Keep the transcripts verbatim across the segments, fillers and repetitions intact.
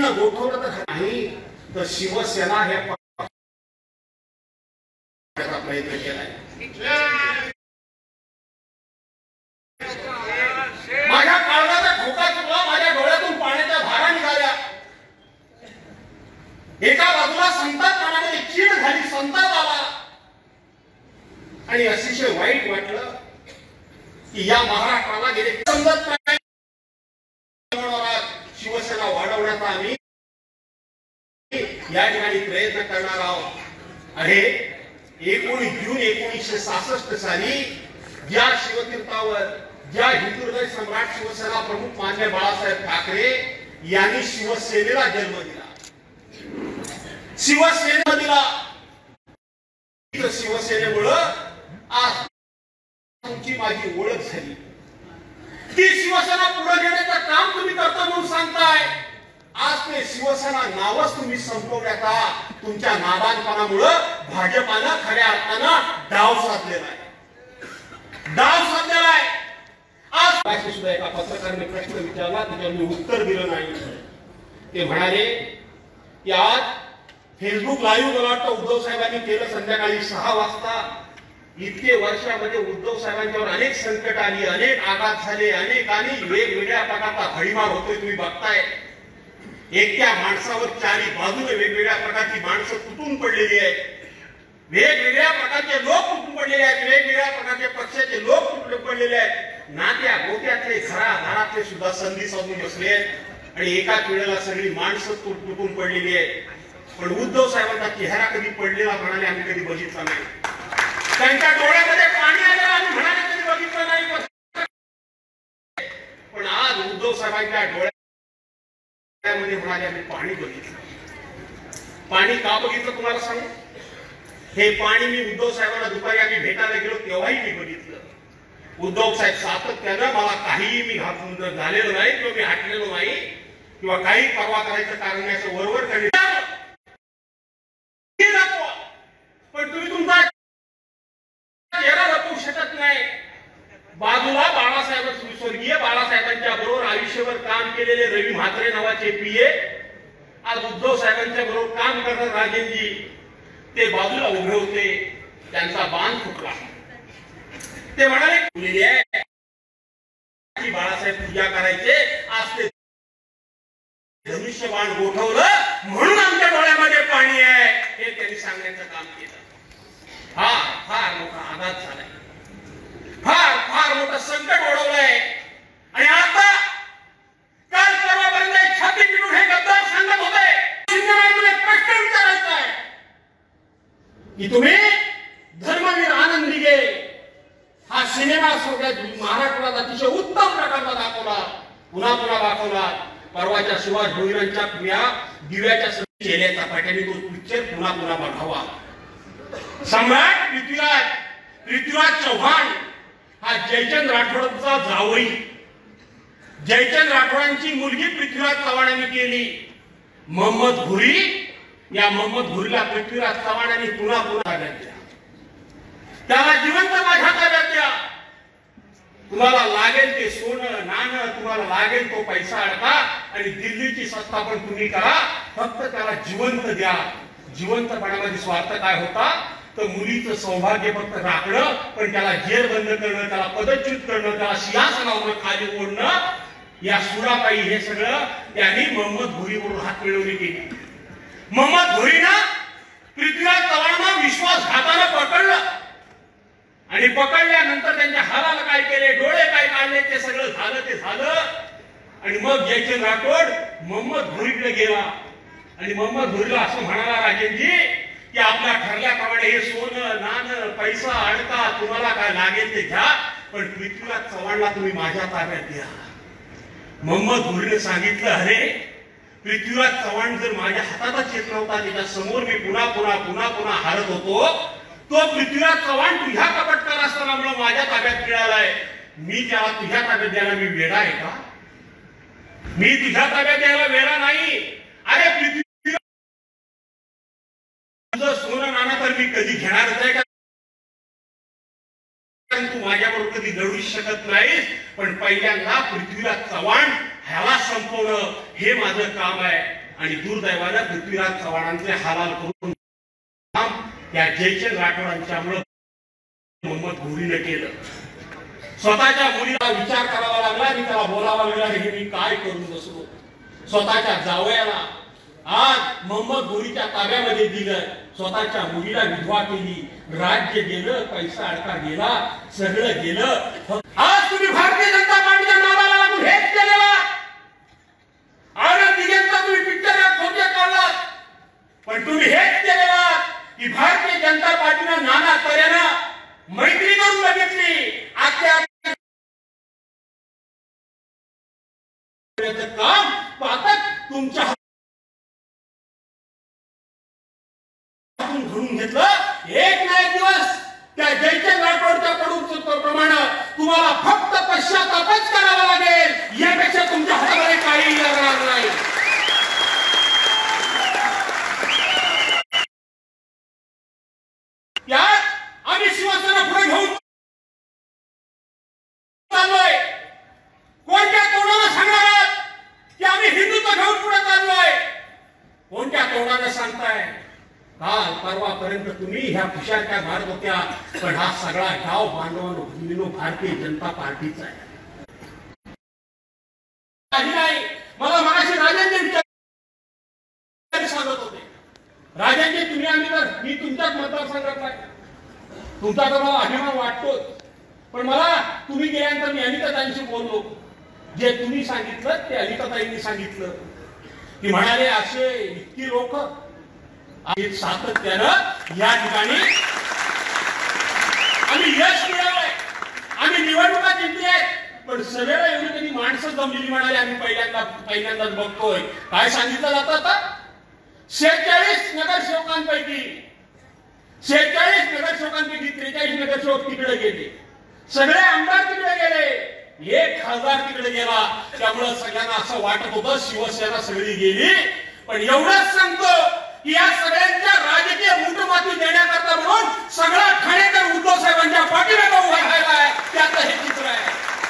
चिन्ह गोठवलं तर नाही तर शिवसेना हे प्रयत्न केलाय। माझ्या काळजाचा ठोका चुकला, माझ्या डोळ्यातून पाण्याच्या धारा निघाल्या। एका बाजूला संताप मनामध्ये चीड झाली, संताप आला आणि अतिशय वाईट वाटलं की या महाराष्ट्राला गेले समजत नाही शिवसेना वाढवण्याचा आम्ही या ठिकाणी प्रयत्न करणार आहोत। अरे एकोणीस जून एकोणीसशे सहासष्ट साली ज्या शिवतीर्थावर ज्या हिंदू हृदय सम्राट शिवसेना प्रमुख मान्य बाळासाहेब ठाकरे यांनी शिवसेनेला जन्म दिला, शिवसेना दिला, शिवसेनेमुळं आज तुमची माझी ओळख झाली। ती शिवसेना पुढे नेण्याचं काम तुम्ही करता म्हणून सांगताय, आज ते शिवसेना नावच तुम्ही संपवण्याचा तुमच्या नादानपणामुळे भाजपानं खऱ्या अर्थानं डाव साधलेला आहे, डाव साधलेला आहे। आज सुद्धा एका पत्रकाराने प्रश्न विचारला, त्याच्यावर मी उत्तर दिलं नाही। ते म्हणाले की आज फेसबुक लाईव्ह मला वाटतं उद्धव साहेबांनी केलं संध्याकाळी सहा वाजता। इतके वर्षामध्ये उद्धव साहेबांच्यावर अनेक संकट आली, अनेक आघात झाले, अनेकांनी वेगवेगळ्या प्रकारचा भडीमार होतोय तुम्ही बघताय। एकट्या माणसावर चारी बाजूने वेगवेगळ्या प्रकारची माणसं तुटून पडलेली आहेत, वेगवेगळ्या प्रकारचे लोक तुटून पडलेले आहेत, वेगवेगळ्या प्रकारचे पक्षाचे लोक तुटून पडलेले आहेत। नात्या गोत्यातले घरादारातले सुद्धा संधी साधून बसले आहेत आणि एकाच वेळेला सगळी माणसं तुटून पडलेली आहेत। पण उद्धव साहेबांचा चेहरा कधी पडलेला म्हणाले आम्ही कधी बघितला नाही, त्यांच्या डोळ्यामध्ये पाणी आलेलं आम्ही म्हणाले कधी बघितलं नाही। पण आज उद्धव साहेबांच्या डोळ्यामध्ये म्हणाले आम्ही पाणी बघितलं। पाणी का बघितलं तुम्हाला सांगू, हे पाणी मी उद्धव साहेबांना दुपारी आम्ही भेटायला गेलो तेव्हाही मी बघितलं। उद्धव साहेब सातत्यानं मला काहीही मी घातून झालेलो नाही किंवा मी हटलेलो नाही किंवा काही परवा करायचं कारण नाही असं वरवर करणे, पण तुम्ही तुमचा चेहरा लपवू शकत नाही। बाजूला बाळासाहेब स्वर्गीय बाळासाहेबांच्या बरोबर आयुष्यभर काम केलेले रवी म्हात्रे नावाचे पीए, आज उद्धव साहेबांच्या बरोबर काम करणारे राजेंजी ते बाजूला उभे होते, त्यांचा बाण फुटला। ते म्हणाले बाळासाहेब पूजा करायचे, आज ते धनुष्य बाण गोठवलं म्हणून आमच्या डोळ्यामध्ये पाणी आहे हे त्यांनी सांगण्याचं काम केलं। फार फार मोठा आघात झालाय, फार फार मोठं संकट ओढवलंय आणि आता काल परवापर्यंत छाती पिटून हे गद्दार सांगत होते, तुला प्रश्न विचारायचा आहे की तुम्ही धर्मवीर आनंद दिघे हा सिनेमा सगळ्यात महाराष्ट्रात अतिशय उत्तम प्रकारचा दाखवला, पुन्हा पुन्हा दाखवला। परवाच्या सुभाष भोईरांच्या दिव्याच्या केल्याचा पाठ्याने तो पिक्चर पुन्हा पुन्हा बघावा। सम्राट पृथ्वीराज पृथ्वीराज चव्हाण हा जयचंद राठोडचा जावई, जयचंद राठोडांची मुलगी पृथ्वीराज चव्हाणांनी केली। मोहम्मद घुरी, या मोहम्मद घुरीला पृथ्वीराज चव्हाणांनी पुन्हा पुन्हा दिला, त्याला जिवंत माझ्या ताब्यात द्या, तुम्हाला लागेल ते सोनं नाणं, तुम्हाला लागेल तो पैसा अडका आणि दिल्लीची सत्ता पण तुम्ही करा, फक्त त्याला जिवंत द्या। जिवंतपणामध्ये स्वार्थ काय होता तर मुलीचं सौभाग्य फक्त राखणं, पण त्याला जेर बंद करणं, त्याला पदच्युत करणं, त्याला सिंहासनावर खाली ओढणं, या सुरापायी हे सगळं त्यांनी मोहम्मद घुरीवरून हात मिळवली केली। मोहम्मद घुरीनं पृथ्वीराज चव्हाणांना विश्वासघातानं पकडलं आणि पकडल्यानंतर त्यांच्या हाताला काय केले, डोळे काय काढले, ते सगळं झालं ते झालं। आणि मग जयचंद राठोड मोहम्मद घुरीकडे गेला आणि मोहम्मद घुरीला असं म्हणाला राजेंजी की आपल्या ठरल्याप्रमाणे हे सोनं नाणं पैसा अडका, तुम्हाला काय लागेल ते घ्या, पण पृथ्वीराज चव्हाणला तुम्ही माझ्या ताब्यात द्या। मोहम्मद घुरीने सांगितलं, अरे पृथ्वीराज चव्हाण जर माझ्या हातातच येत नव्हता, त्याच्या समोर मी पुन्हा पुन्हा पुन्हा पुन्हा हारत होतो, तो पृथ्वीराज चव्हाण तुझ्या कपटकार असताना मला माझ्या ताब्यात मिळालाय, मी त्याला तुझ्या ताब्यात द्यायला मी वेडा आहे का? मी तुझ्या ताब्यात द्यायला वेडा नाही। अरे पृथ्वी तुझं सोनं नाणं तर मी कधी घेणारच आहे का, तू माझ्याबरोबर कधी लढू शकत नाहीस, पण पहिल्यांदा पृथ्वीराज चव्हाण ह्याला संपवणं हे माझं काम आहे। आणि दुर्दैवानं पृथ्वीराज चव्हाणांचे हालाल करून त्या जयचंद राठोडांच्यामुळे मोहम्मद घोरीने केलं. स्वतःच्या मुलीला विचार करावा लागला आणि त्याला बोलावा लागला हे मी काय करून बसलो. स्वतःच्या जावयाला आज मोहम्मद घोरीच्या ताब्यामध्ये दिलं, स्वतःच्या मुलीला विधवा केली, राज्य गेलं, पैसा अडका गेला, सगळं गेलं. आज तुम्ही भारतीय जनता पार्टीच्या नावाला लागून हेच केलेला आणि तिघांचा तुम्ही पिक्चर खोटे काढलात, पण तुम्ही हेच केलेला की भारतीय जनता पार्टीनं नाना तऱ्हेनं मैत्री करून बघितली. आजच्या काम पाहतात तुमच्या हातून घडून घेतलं. एक ना एक दिवस त्या जयचंद राठोडच्या कडून प्रमाणे तुम्हाला फक्त पश्चातापच करावा लागेल, यापेक्षा तुमच्या हातामध्ये काही लागणार नाही. यात आम्ही शिवसेना पुढे घेऊन चाललोय. कोणत्या तोंडाने सांगणार की आम्ही हिंदुत्व घेऊन पुढे चाललोय? कोणत्या तोंडाने सांगताय? काल परवापर्यंत तुम्ही ह्या खुशालच्या मारत होत्या, पण हा सगळा गाव बांधवांनो भगिनीनो भारतीय जनता पार्टीचा आहे. नाही मला मगाशी राजेंद्र सांगत होते, राजेंद्र तुम्ही आम्ही तर मी तुमच्याच मतदारसंघात आहे, तुमचा तर मला अभिमान वाटतोच, पण मला तुम्ही गेल्यानंतर मी अनिताताईंशी बोललो. जे तुम्ही सांगितलं ते अनिताताईंनी सांगितलं की म्हणाले असे इतकी लोक सातत्यानं या ठिकाणी आम्ही यश मिळवलंय, आम्ही निवडणुका जिंकल्यात, पण सगळ्याला एवढी कधी माणसं जमलेली म्हणाले आम्ही पहिल्यांदा पहिल्यांदाच बघतोय. काय सांगितलं जातं आता? शेहेचाळीस नगरसेवकांपैकी शेहेचाळीस नगरसेवकांपैकी त्रेचाळीस नगरसेवक तिकडे गेले, सगळे आमदार तिकडे गेले, एक खासदार तिकडे गेला. त्यामुळे सगळ्यांना असं वाटत होतं शिवसेना सगळी गेली. पण एवढंच सांगतो की या सगळ्यांच्या राजकीय मुठमाती देण्याकरता म्हणून सगळा ठाणेकर उद्धव साहेबांच्या पाठीमागे उभा राहिला आहे. त्याचं हे चित्र आहे,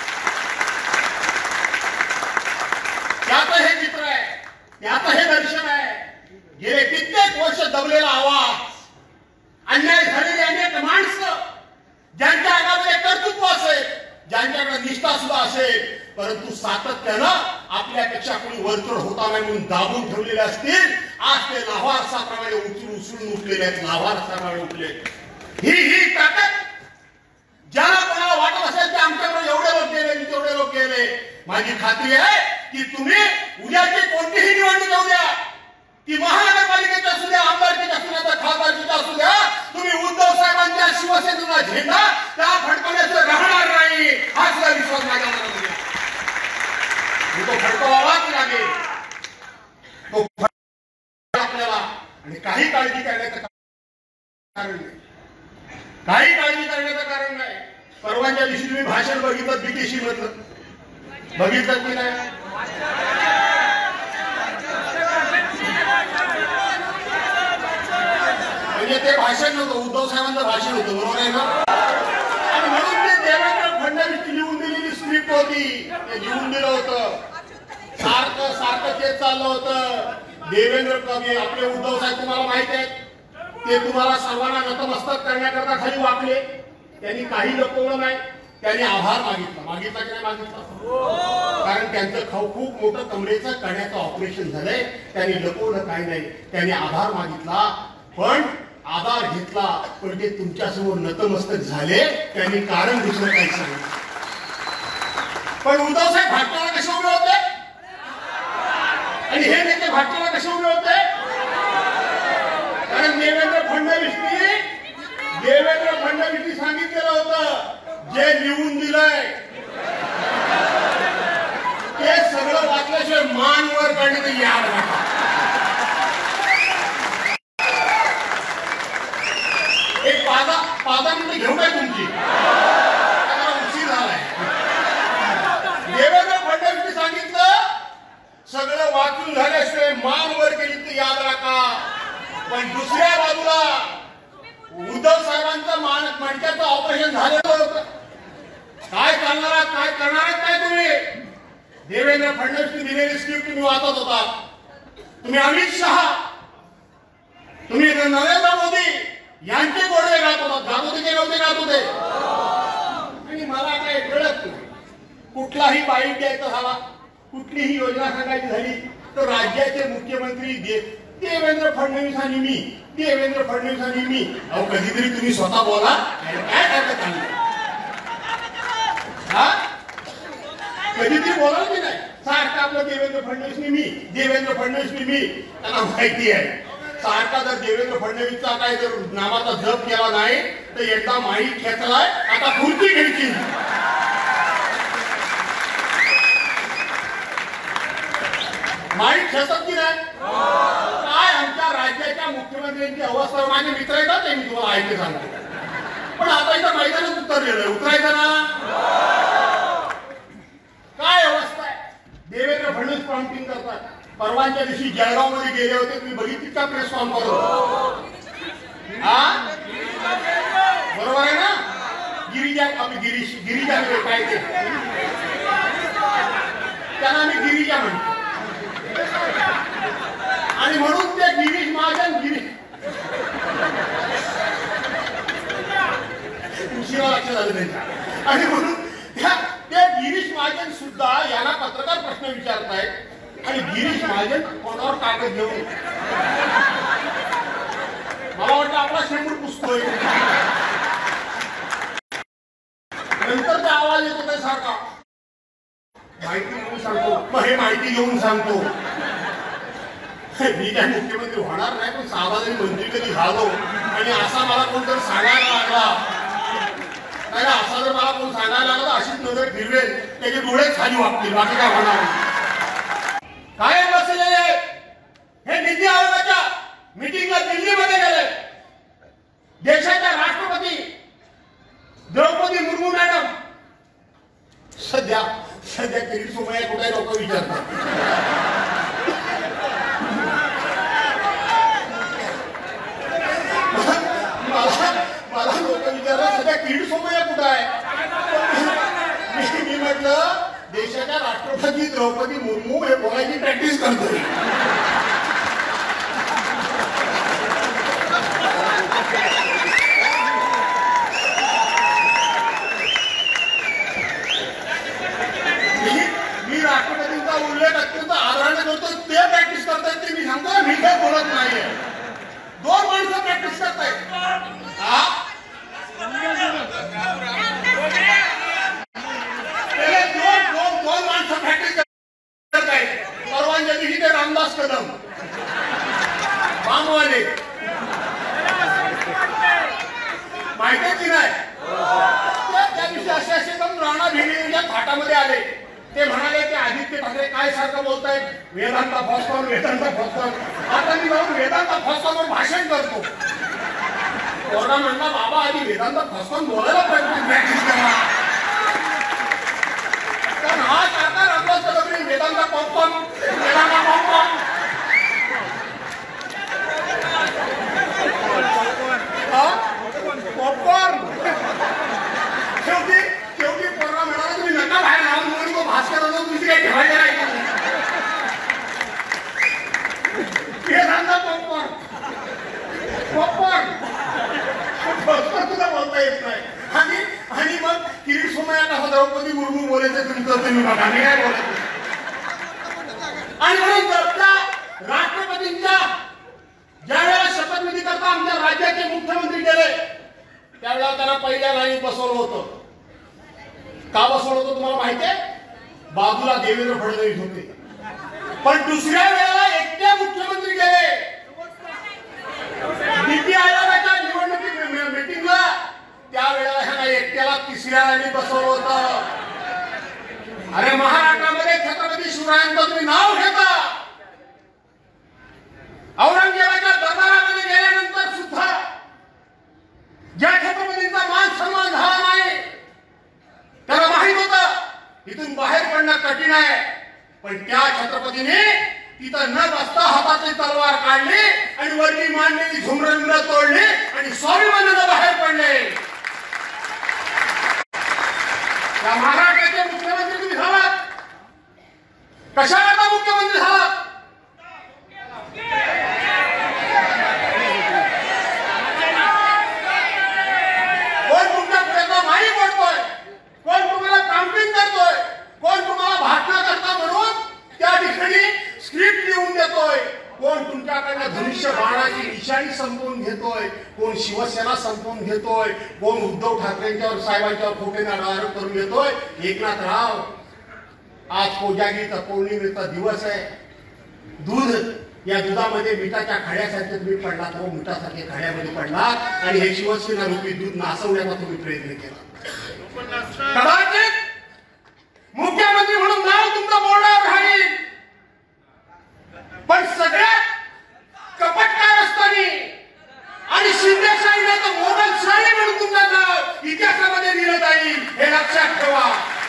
त्याचं हे चित्र आहे, त्याचं हे दर्शन आहे. गेले कित्येक वर्ष दबलेला आवाज, अन्याय झालेली अनेक माणसं, ज्यांच्या अंगामध्ये कर्तृत्व असेल, ज्यांच्याकडे निष्ठा सुद्धा असेल, परंतु सातत्यानं आपल्यापेक्षा कोणी वरचढ होता नाही म्हणून दाबून ठेवलेले असतील, आज ते लाव्हारसाप्रमाणे उचलून उचलून उठलेले आहेत, लाव्हारसाप्रमाणे उठले. ही ही ताकद ज्याला कोणाला वाटत असेल की आमच्याकडे एवढे लोक गेले तेवढे लोक गेले, माझी खात्री आहे की तुम्ही उद्याची कोणतीही निवडणूक येऊ द्या, ती महानगरपालिकेची असू द्या, आमदारकीची असू द्या, खासदारकीची असू द्या, तुम्ही उद्धव साहेबांच्या शिवसेनेचा झेंडा त्या फडकवण्याचं राहणार नाही, हा सुद्धा विश्वास माझ्या मनात आहे. तो फडकवावाच लागेल, तो आपल्याला. आणि काही काळजी करण्याचं कारण नाही, काही काळजी करण्याचं कारण नाही. परवाच्या दिवशी तुम्ही भाषण बघितलं बीकेशी मधलं, बघितलं की नाही? म्हणजे ते भाषण नव्हतं, उद्धव साहेबांचं भाषण होतं, बरोबर आहे ना? आणि म्हणून ते देवेंद्र फडणवीस लिहून दिलेली स्क्रिप्ट होती, ते लिहून दिलं होतं. सारखं सारखं तेच चाललं होतं. देवेंद्र कवी आपले उद्धव साहेब तुम्हाला माहिती आहे, ते तुम्हाला सर्वांना नतमस्तक करण्याकरता खाली वाकले. त्यांनी काही लपवलं नाही, त्यांनी आभार मागितला. मागितला की नाही मागितला? कारण त्यांचं खाऊ खूप मोठं कमरेचं करण्याचं ऑपरेशन झालंय, त्यांनी लपवलं काही नाही, त्यांनी आभार मागितला. पण आधार घेतला, पण ते तुमच्यासमोर नतमस्तक झाले, त्यांनी कारण दुसरं काही सांगितलं. पण उद्धव साहेब भाजपाला कसे उभे होते आणि हे नेते भाजपाला कसे उभे होते? कारण देवेंद्र फडणवीसनी देवेंद्र फडणवीसनी सांगितलेलं होतं, जे लिहून दिलंय ते सगळं वाचल्याशिवाय मान वर काढण्याचं याद नका. एक पादा पादा मिनिटं घेऊ काय तुमची? उशीर झालाय. देवेंद्र फडणवीसनी सांगितलं सगळं वाचून झाल्याशिवाय मान वर केली तर याद राखा. पण दुसऱ्या बाजूला उद्धव साहेबांचं मान मणक्याचं ऑपरेशन झालेलं होतं. काय करणार काय करणार काय तुम्ही? देवेंद्र फडणवीसनी दिलेली स्क्रिप्ट तुम्ही वाचत होता. तुम्ही अमित शहा, तुम्ही नरेंद्र मोदी यांचे गोडवे गात होतात. गात होते की नव्हते गात होते? आणि मला काय कळत नाही, कुठलाही बाईट द्यायचा झाला, कुठलीही योजना सांगायची झाली तर राज्याचे मुख्यमंत्री दे देवेंद्र फडणवीस आणि मी देवेंद्र फडणवीस आणि मी अहो कधीतरी तुम्ही स्वतः बोला. काय करता चांगलं हा कधीतरी बोला की नाही? सारखं आपलं देवेंद्र फडणवीस मी देवेंद्र फडणवीस मी त्यांना माहिती आहे. सारखा जर देवेंद्र फडणवीसचा काय जर नावाचा जप केला नाही तर एकदा माईक खेचलाय, आता खुर्ची घ्यायची. माईक खेचत की नाही? काय आमच्या राज्याच्या मुख्यमंत्र्यांची अवस्था, माझे मित्र येतात ते मी तुम्हाला ऐकले सांगतो. पण आता इथं मैदानात उतरलेलं उतरायचं ना. काय अवस्था आहे? देवेंद्र फडणवीस प्रॉम्प्टिंग करतात. परवाच्या दिवशी जळगाव मध्ये गेले होते, तुम्ही बघितली का प्रेस कॉन्फरन्स? हा बरोबर आहे ना? गिरिजा आपली गिरीश गिरिजा काय ते त्यांना आम्ही गिरिजा म्हणतो. आणि म्हणून ते गिरीश महाजन गिरीश उशिरा लक्षात आलं त्यांच्या. आणि म्हणून त्या गिरीश महाजन सुद्धा यांना पत्रकार प्रश्न विचारतायत आणि गिरीश महाजन कोणावर कागद घेऊन मला वाटतं आपला शेंबूड पुसतोय. नंतर त्या आवाज येतो त्या सारखा माहिती घेऊन सांगतो, मग हे माहिती घेऊन सांगतो. मी काय मुख्यमंत्री होणार नाही, पण साधारण मंत्री कधी झालो आणि असा मला कोणतरी सांगायला लागला नाही, असा जर मला कोण सांगायला लागला तर अशीच नजर फिरवेल, त्याचे डोळेच खाली वागतील, बाकी काय होणार. काय बसलेले हे नीती आयोगाच्या मीटिंगला दिल्लीमध्ये गेले. देशाच्या राष्ट्रपती द्रौपदी मुर्मू मॅडम सध्या सध्या किरीट सोमय्या कुठे लोक विचारतात. मला लोक विचारतात सध्या किरीट सोमय्या कुठं आहे. मी म्हटलं देशाच्या राष्ट्रपती द्रौपदी मुर्मू हे बोलायची प्रॅक्टिस करतोय. मी राष्ट्रपतींचा उल्लेख अत्यंत आदराने करतो, ते प्रॅक्टिस करतायत ते मी सांगतो. मी काय बोलत नाहीये. दोन माणसं प्रॅक्टिस करतायत. दोन दोन दोन माणसं प्रॅक्टिस करतायत. परवाच्या दिवशी ते रामदास कदम बामवाले माहिती की नाही? त्या दिवशी असे असे एकदम राणा भिडेंच्या थाटामध्ये आले. ते म्हणाले की आदित्य ठाकरे काय सारखं बोलतायत, वेदांता फॉस्कॉन वेदांता फॉस्कॉन. आता मी जाऊन वेदांता फॉस्कॉनवर भाषण करतो. कोर्टा म्हणला बाबा आधी वेदांता फॉस्कॉन बोलायला प्रॅक्टिस करा. कारण हा सरकार आपला सगळं Vedanta popcorn Vedanta popcorn popcorn शेवटी शेवटी पोरगा म्हणाला तुम्ही नका बाहेर लावून म्हणून तो भास्कर होतो, दुसरी काही ठेवायचं नाही. वेदांता पॉपकॉर्न पॉपकॉर्न तुला बोलता येत नाही. आणि आणि मग किरीट सोमय्या कसा द्रौपदी मुर्मू बोलायचं तुमचं तुम्ही बघा, मी काय बोलत. आणि म्हणून राष्ट्रपतींच्या ज्या वेळेला शपथविधी करता आमच्या राज्याचे मुख्यमंत्री गेले त्यावेळेला त्यांना पहिल्या लाईनीत बसवलं होतं. का बसवलं होतं तुम्हाला माहितीये? बाजूला देवेंद्र फडणवीस होते. पण दुसऱ्या वेळेला एकटे मुख्यमंत्री गेले नीती आयोगाच्या निवडणुकी मीटिंगला, त्यावेळेला ह्यांना एकट्याला तिसऱ्या लाईनीत बसवलं होतं. अरे महाराष्ट्रामध्ये छत्रपती शिवरायांचं तुम्ही नाव घेता, औरंगजेबाच्या दरबारामध्ये गेल्यानंतर सुद्धा ज्या छत्रपतींचा मान सन्मान झाला नाही त्याला माहित होतं इथून बाहेर पडणं कठीण आहे. पण त्या छत्रपतीने तिथं न बसता हातातली तलवार काढली आणि वरती मांडलेली झुमरं तोडली आणि स्वाभिमानानं बाहेर पडले. त्या महाराष्ट्राचे मुख्यमंत्री तुम्ही झालात. कशाला मुख्यमंत्री झालात? धनुष्यबाणाची निशाणी संपवून घेतोय, कोण शिवसेना संपवून घेतोय, कोण उद्धव ठाकरेंच्यावर साहेबांच्यावर खोटे आरोप करून घेतोय. एकनाथराव, आज कोजागिरीचा पौर्णिमेचा दिवस आहे. दूध, या दुधामध्ये मिठाच्या खड्यासारखे तुम्ही पडलात, हो मिठासारखे खड्यामध्ये पडलात आणि हे शिवसेना रूपी दूध नासवण्याचा तुम्ही प्रयत्न केला. कदाचित मुख्यमंत्री म्हणून नाव तुमचं बोर्डावर राहील, पण सगळ्यात कपटकार असताना आणि शिंदेशाहीने तर मोगलशाही म्हणून तुमचं नाव इतिहासामध्ये लिहिलं जाईल, हे लक्षात ठेवा.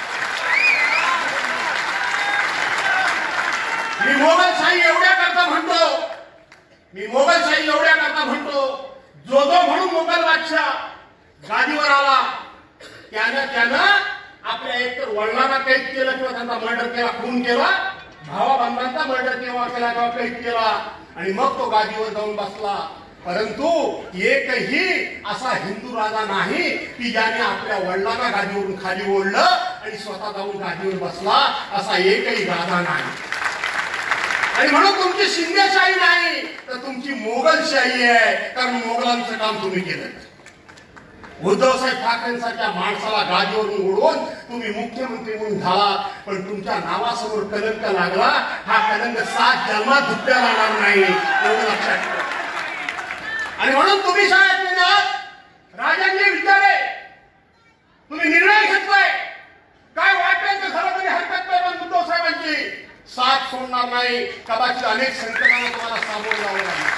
मी मोगलशाही एवढ्या करता म्हणतो, मी मोगलशाही एवढ्या करता म्हणतो, जो जो म्हणून मोगल बादशाह गादीवर आला त्यानं त्यानं आपल्या एकतर वडिलांना कैद केलं किंवा त्यांचा मर्डर केला, खून केला, भावाबंधांचा मर्डर केव्हा केला किंवा कैद केला आणि मग तो गादीवर जाऊन बसला. परंतु एकही असा हिंदू राजा नाही की ज्याने आपल्या वडिलांना गादीवरून खाली ओढलं आणि स्वतः जाऊन गादीवर बसला, असा एकही राजा नाही. आणि म्हणून तुमची शिंदेशाही नाही तर तुमची मोगलशाही आहे, कारण मोगलांचं काम तुम्ही केलं. उद्धवसाहेब ठाकरेंसारख्या माणसाला गादीवरून ओढवून तुम्ही मुख्यमंत्री म्हणून झाला, पण तुमच्या नावासमोर कलंक लागला. हा कलंक सात जन्मात धुतल्या जाणार नाही, एवढं लक्षात ठेवा. आणि म्हणून तुम्ही शाळेत राजांचे विचार आहे, तुम्ही निर्णय घेतलाय, काय वाटेल ते झालं तरी हरकत नाही, पण उद्धव साहेबांची साथ सोडणार नाही. कदाचित अनेक संकटांना तुम्हाला सामोरं जावं लागेल,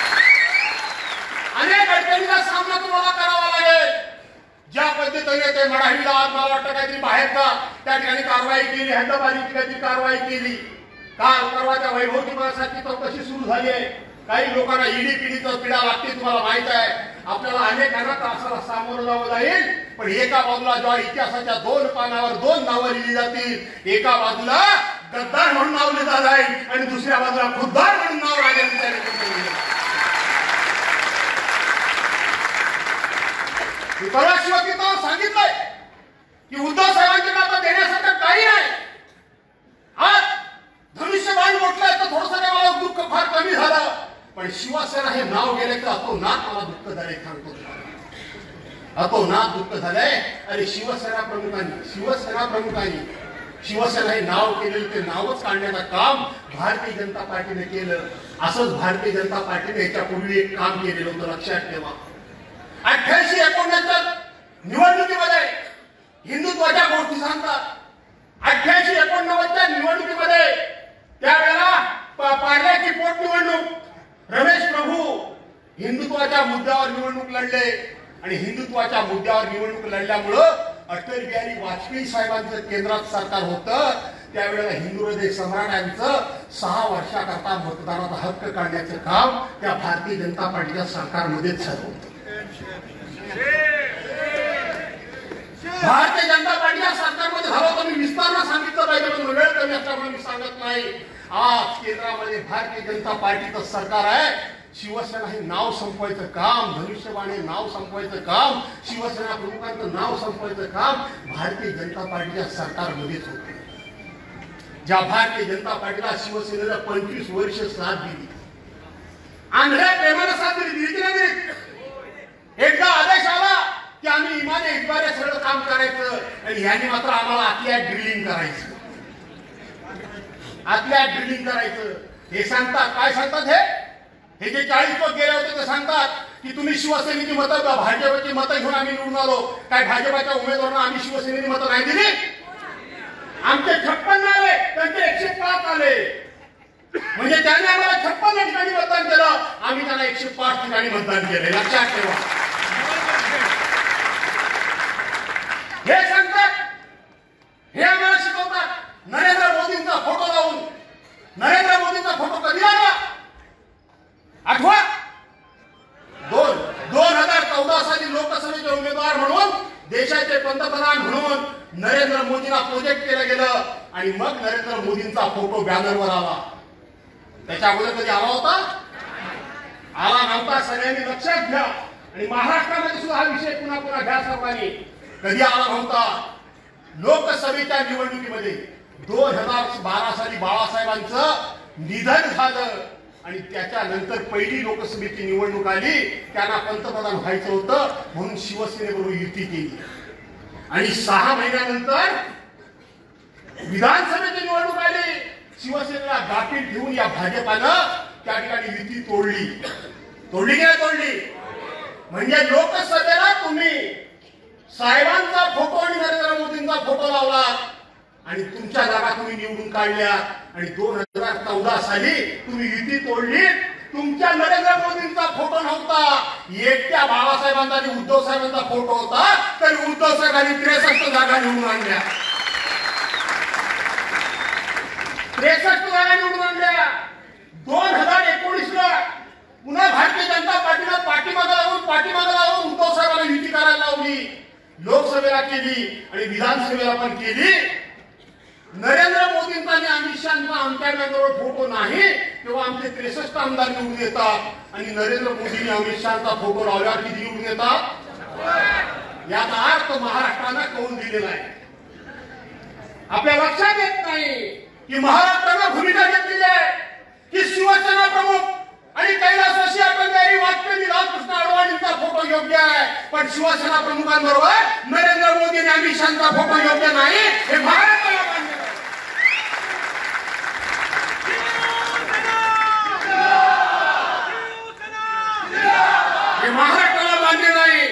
अनेक अडचणीचा सामना तुम्हाला करावा लागेल. ज्या पद्धतीने ते मराठीला आज मला वाटतं काहीतरी बाहेर का त्या ठिकाणी कारवाई केली, हैदराबादची काहीतरी कारवाई केली, काल परवाच्या वैभवतीसाठी चौकशी सुरू झाली आहे. काही लोकांना ईडी पिढीचं पिढा लागते, तुम्हाला माहित आहे. आपल्याला अनेकांना त्रासाला सामोरं जावं लागेल, पण एका बाजूला जेव्हा इतिहासाच्या दोन पानावर दोन नावं लिहिली जातील, एका बाजूला गद्दार म्हणून नाव लिहिलं जाईल आणि दुसऱ्या बाजूला खुद्दार म्हणून नाव राजांचं परवा शिवसेनेवर सांगितलंय की उद्धव साहेबांच्या आता देण्यासारखं काही नाही. आज धनुष्यबाण मोठलंय तर थोडंसं काय मला दुःख फार कमी झालं, पण शिवसेना हे नाव गेले तर अतोनात मला दुःख झालंय. सांगतो अतोनात दुःख झालंय. आणि शिवसेना प्रमुखांनी शिवसेना प्रमुखांनी शिवसेना हे नाव केलेलं ते नावच काढण्याचं काम भारतीय जनता पार्टीने केलं. असंच भारतीय जनता पार्टीने याच्यापूर्वी एक काम केलेलं होतं, लक्षात ठेवा. अठ्याऐंशी एकोणनव्वद निवडणुकीमध्ये हिंदुत्वाच्या गोष्टी सांगतात. अठ्याऐंशी एकोणनव्वदच्या निवडणुकीमध्ये त्यावेळेला पार्ल्याची पोटनिवडणूक रमेश प्रभू हिंदुत्वाच्या मुद्द्यावर निवडणूक लढले आणि हिंदुत्वाच्या मुद्द्यावर निवडणूक लढल्यामुळं अटल बिहारी वाजपेयी साहेबांचं केंद्रात सरकार होतं. त्यावेळेला हिंदू हृदय सम्राटांचं सहा वर्षाकरता मतदानाचा हक्क काढण्याचं काम त्या भारतीय जनता पार्टीच्या सरकारमध्येच झालं होतं. भारतीय जनता पार्टीच्या सरकारमध्ये झालं होतं. मी विस्तारानं सांगितलं पाहिजे, पण वेळ कमी असल्यामुळे मी सांगत नाही. आज केंद्रामध्ये भारतीय जनता पार्टीचं सरकार आहे. शिवसेना हे नाव संपवायचं काम, धनुष्यबाण हे नाव संपवायचं काम, शिवसेना प्रमुखांचं नाव संपवायचं काम भारतीय जनता पार्टीच्या सरकारमध्येच होते. ज्या भारतीय जनता पार्टीला शिवसेनेला पंचवीस वर्ष साथ दिली, आंध्र प्रेमानं साथ दिली, दिली की नाही दिली? एकदा आदेश आला की आम्ही इमाने इतबारे सगळं काम करायचं आणि ह्यांनी मात्र आम्हाला आतल्या ड्रिलिंग करायचं, आतल्या ड्रिलिंग करायचं. हे सांगतात, काय सांगतात? हे हे जे चाळीस लोक गेले होते ते सांगतात की तुम्ही शिवसेनेची मतं भाजपची मतं घेऊन आम्ही निवडून आलो. काय भाजपच्या उमेदवारांना आम्ही शिवसेनेची मतं नाही दिली? आमचे छप्पन्न आले, त्यांचे एकशे पाच आले. म्हणजे त्याने आम्हाला छप्पन्न ठिकाणी मतदान केलं, आम्ही त्यांना एकशे पाच ठिकाणी मतदान केले. लक्षात ठेवा. हे सांगतात, हे आम्हाला शिकवतात. नरेंद्र मोदींचा फोटो लावून, नरेंद्र मोदींचा फोटो कधी लागला आठवा? दोन दोन हजार चौदा साली लोकसभेचे उमेदवार म्हणून, देशाचे पंतप्रधान म्हणून नरेंद्र मोदींना प्रोजेक्ट केलं गेलं आणि मग नरेंद्र मोदींचा फोटो बॅनरवर आला. त्याच्या अगोदर कधी आला होता? आला नव्हता. सगळ्यांनी लक्षात घ्या. आणि महाराष्ट्रामध्ये सुद्धा हा विषय पुन्हा पुन्हा घ्या सर्वांनी. कधी आला नव्हता? लोकसभेच्या निवडणुकीमध्ये दोन हजार बारा साली बाळासाहेबांचं निधन झालं. आणि त्याच्यानंतर पहिली लोकसभेची निवडणूक आली, त्यांना पंतप्रधान व्हायचं होतं म्हणून शिवसेनेबरोबर युती केली. आणि सहा महिन्यानंतर विधानसभेची निवडणूक आली, शिवसेनेला गाफील ठेवून या भाजपानं त्या ठिकाणी युती तोडली. तोडली की नाही तोडली? म्हणजे लोकसभेला तुम्ही साहेबांचा फोटो आणि नरेंद्र मोदींचा फोटो लावला आणि तुमच्या जागा तुम्ही निवडून काढल्या. आणि दोन हजार चौदा साली तुम्ही युती तोडली. तुमच्या नरेंद्र मोदींचा फोटो नव्हता, एकट्या बाळासाहेबांचा आणि उद्धव साहेबांचा फोटो होता, तर उद्धव साहेबांनी त्रेसष्ट जागा निवडून आणल्या. त्रेसष्ट जागा निवडून आणल्या. दोन हजार एकोणीस ला पुन्हा भारतीय जनता पार्टीला पाठीमागे लावून पाठीमागे लावून उद्धव साहेबांना युती करायला लावली. लोकसभेला केली आणि विधानसभेला पण केली. नरेंद्र मोदींचा आणि अमित शहाचा आमच्याबरोबर फोटो नाही तेव्हा आमचे त्रेसष्ट आमदार निवडून येतात आणि नरेंद्र मोदींनी अमित शहाचा फोटो लावल्यावर किती निवडून येतात? याचा अर्थ महाराष्ट्रानं कौल दिलेला आहे. आपल्या लक्षात येत नाही की महाराष्ट्रानं भूमिका घेतलेली आहे की शिवसेना प्रमुख आणि कैलासवासी अटल बिहारी वाजपेयी लालकृष्ण अडवाणींचा फोटो योग्य आहे, पण शिवसेना प्रमुखांबरोबर नरेंद्र मोदी आणि अमित शहाचा फोटो योग्य नाही, हे महाराष्ट्राला मान्य आहे. हे महाराष्ट्राला मान्य नाही.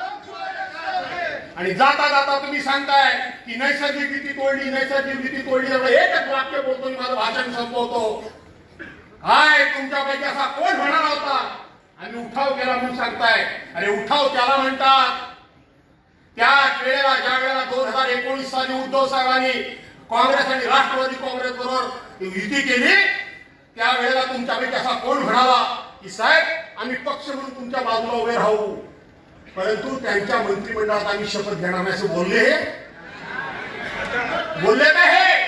आणि जाता जाता तुम्ही सांगताय की नैसर्गिक युती तोडली, नैसर्गिक युती तोडली. एकच वाक्य बोलतो, मी माझं भाषण संपवतो. हाय, तुमच्यापैकी असा कोण म्हणाला होता आम्ही उठाव केला म्हणून सांगताय? अरे उठाव त्याला म्हणतात त्या वेळेला, ज्या वेळेला दोन हजार एकोणीस साली उद्धव साहेबांनी काँग्रेस आणि राष्ट्रवादी काँग्रेस बरोबर युती केली, त्यावेळेला तुमच्यापैकी असा कोण म्हणाला की साहेब आम्ही पक्ष म्हणून तुमच्या बाजूला उभे राहू, परंतु त्यांच्या मंत्रिमंडळात आम्ही शपथ घेणार नाही असं बोलले? बोलले का?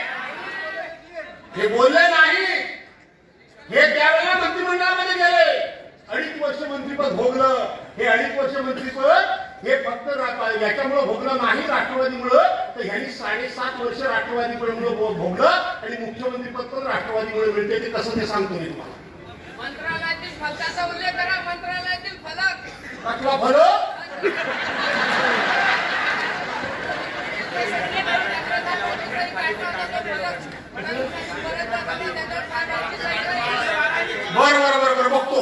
हे बोलले नाही. हे त्यावेळेला मंत्रिमंडळामध्ये गेले, अडीच वर्ष मंत्रिपद भोगलं. हे अडीच वर्ष मंत्रिपद हे फक्त याच्यामुळे भोगलं नाही राष्ट्रवादीमुळं, तर ह्यांनी साडेसात वर्ष राष्ट्रवादीमुळे भोगलं आणि मुख्यमंत्रीपद पण राष्ट्रवादीमुळे मिळते. ते कसं ते सांगतो मी तुम्हाला. मंत्रालयातील फलकाचा उल्लेख करा. मंत्रालयातील फलक कसला फलक? बर बर बर बर बघतो.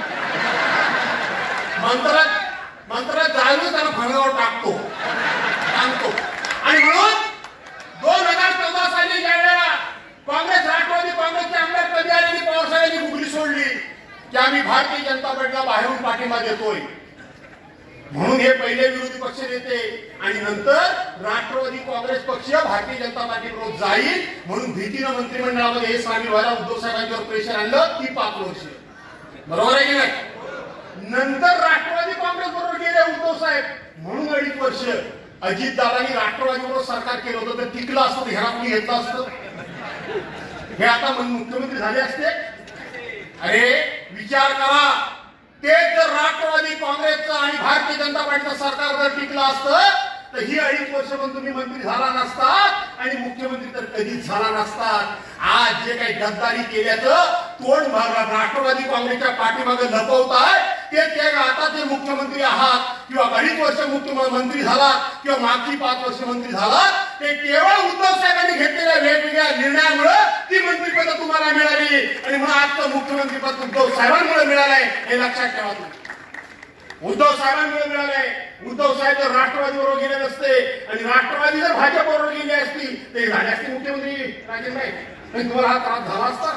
मंत्रात मंत्रात जाऊन त्याला फळगावर टाकतो सांगतो. आणि म्हणून दोन हजार चौदा साली ज्या वेळेला काँग्रेस राष्ट्रवादी काँग्रेसचे आमदार कधी आले की पवार साहेबांनी गुगली सोडली की आम्ही भारतीय जनता पार्टीला बाहेरून पाठिंबा देतोय म्हणून हे पहिले विरोधी पक्ष नेते आणि नंतर राष्ट्रवादी काँग्रेस पक्ष भारतीय जनता पार्टी बरोबर जाईल म्हणून भीतीनं मंत्रिमंडळामध्ये हे सामील व्हायला उद्धव साहेबांच्यावर प्रेशर आणलं. ती पाच वर्ष बरोबर आहे की नाही? नंतर राष्ट्रवादी काँग्रेस बरोबर गेले उद्धव साहेब म्हणून अडीच वर्ष. अजित दादांनी राष्ट्रवादी बरोबर सरकार केलं होतं तर टिकलं असतं, ह्याला कोणी घेतलं असतं? हे आता मुख्यमंत्री झाले असते? अरे विचार करा. ते जर राष्ट्रवादी काँग्रेसचं आणि भारतीय जनता पार्टीचं सरकार जर टिकलं असतं तर ही अडीच वर्ष पण तुम्ही मंत्री झाला नसतात आणि मुख्यमंत्री तर कधीच झाला नसतात. आज जे काही गद्दारी केल्याचं तोंड भागात राष्ट्रवादी काँग्रेसच्या पाठीमागे लपवताय ते ते आता ते मुख्यमंत्री आहात किंवा अडीच वर्ष मुख्यमंत्री झाला किंवा मागची पाच वर्ष मंत्री झाला ते केवळ उद्धव साहेबांनी घेतलेल्या वेगवेगळ्या निर्णयामुळे ती मंत्रिपद तुम्हाला मिळाली आणि म्हणून आजचं मुख्यमंत्रीपद उद्धव साहेबांमुळे मिळालंय हे लक्षात ठेवा. उद्धव साहेबांमुळे मिळालंय. उद्धव साहेब जर राष्ट्रवादी बरोबर गेले नसते आणि राष्ट्रवादी जर भाजप बरोबर गेली असती ते झाले असते मुख्यमंत्री राजेंद्र नाही. तुम्हाला हा त्रास झाला असता?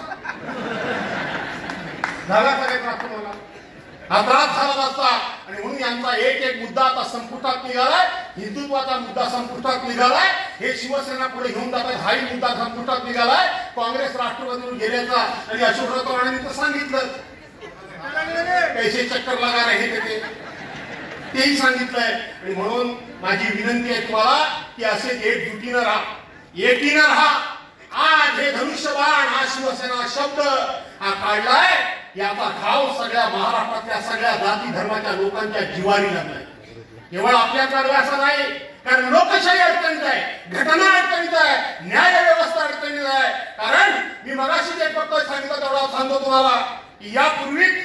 झाला सगळे त्रास तुम्हाला? हा त्रास झाला नसता. आणि म्हणून यांचा एक एक मुद्दा आता संपुष्टात निघालाय. हिंदुत्वाचा मुद्दा संपुष्टात निघालाय. हे शिवसेना पुढे घेऊन जातात हाही मुद्दा संपुष्टात निघालाय. काँग्रेस राष्ट्रवादीवर गेल्याचा आणि अशोकराव चव्हाणांनी तर सांगितलं पैसे चक्कर लगा रहे थे तेही सांगितलंय. आणि म्हणून माझी विनंती आहे तुम्हाला की असे एकजुटीनं राहा, एकीनं राहा. आज हे धनुष्यबाण हा शिवसेना शब्द हा काढलाय याचा घाव सगळ्या महाराष्ट्रातल्या सगळ्या जाती धर्माच्या लोकांच्या जिवारी लागलाय. केवळ आपल्याकडे असं नाही, कारण लोकशाही अडचणीत आहे, घटना अडचणीत आहे, न्याय व्यवस्था अडचणीत आहे. कारण मी मगाशी जे फक्त सांगितलं तेवढा सांगतो तुम्हाला की यापूर्वीच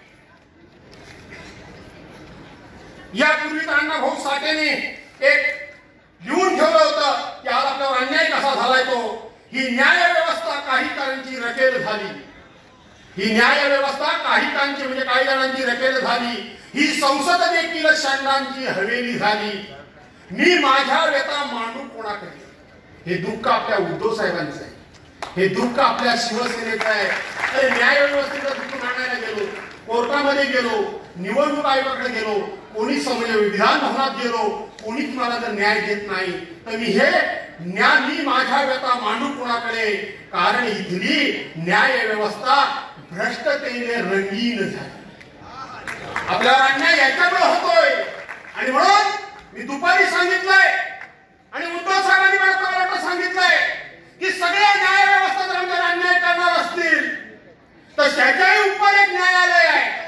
यापूर्वीच अण्णाभाऊ साठेने एक लिहून ठेवलं होतं की आज आपल्यावर अन्याय कसा झालाय तो. ही न्याय व्यवस्था काही काळांची रकेल झाली. ही न्याय व्यवस्था काही काळांची म्हणजे काही जणांची रकेल झाली. ही संसद देखील षंडांची हवेली झाली. मी माझ्या व्यथा मांडू कोणाकडे. हे दुःख आपल्या उद्धव साहेबांचं आहे. हे दुःख आपल्या शिवसेनेचं आहे. अरे न्याय व्यवस्थेचं दुःख मांडायला गेलो, कोर्टामध्ये गेलो, निवडणूक आयोगाकडे गेलो, कोणी म्हणजे विधान भवनात गेलो, कोणीच मला जर न्याय देत नाही तर मी हे न्याय मी माझ्या व्यथा मांडू कोणाकडे. कारण इथली न्याय व्यवस्था भ्रष्टतेने रंगीन झाली. आपल्यावर अन्याय याच्यामुळे होतोय. आणि म्हणून मी दुपारी सांगितलंय आणि उद्धव साहेबांनी मला सांगितलंय की सगळ्या न्याय व्यवस्था जर आमच्यावर अन्याय करणार असतील तर त्याच्याही उपर एक न्यायालय आहे.